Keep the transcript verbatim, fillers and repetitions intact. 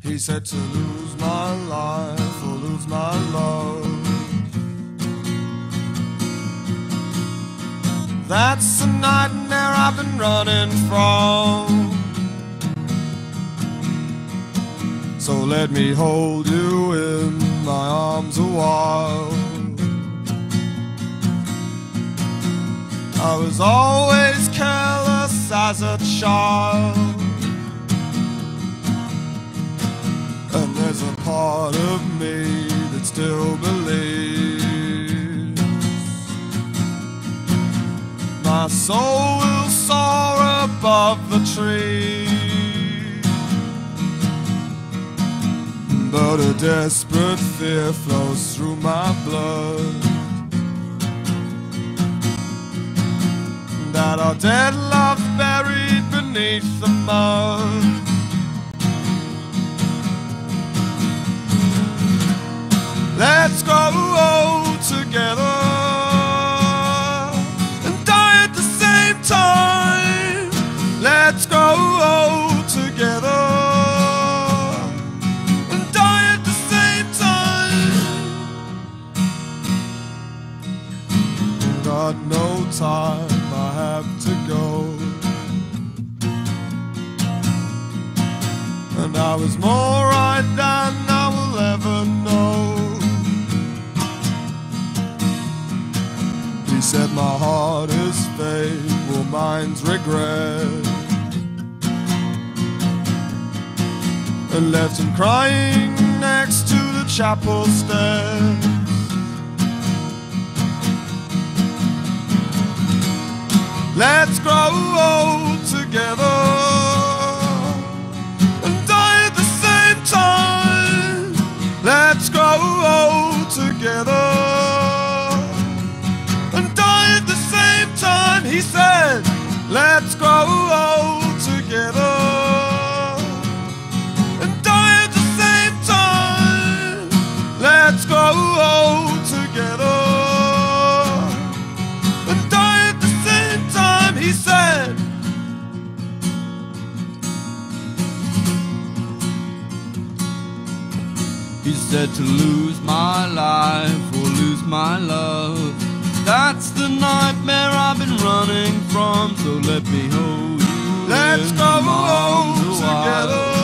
He said to lose my life or lose my love. That's a nightmare I've been running from. So let me hold you in my arms a while. I was always careless as a child, and there's a part of me that still believes my soul will soar above the trees. But a desperate fear flows through my blood that our dead love's buried beneath the mud. Let's go together and die at the same time. Let's go together and die at the same time. Got no time, I have to go. And I was more right than I will ever know. He said my heart is fate, well mine's regret, and left him crying next to the chapel stairs. Let's grow old together and die at the same time. Let's grow old together and die at the same time. He said, let's grow old together and die at the same time. Let's grow old together and die at the same time. He said, he said to lose my life or lose my love. That's the nightmare I've been running from. So let me hold you. Let's go home together.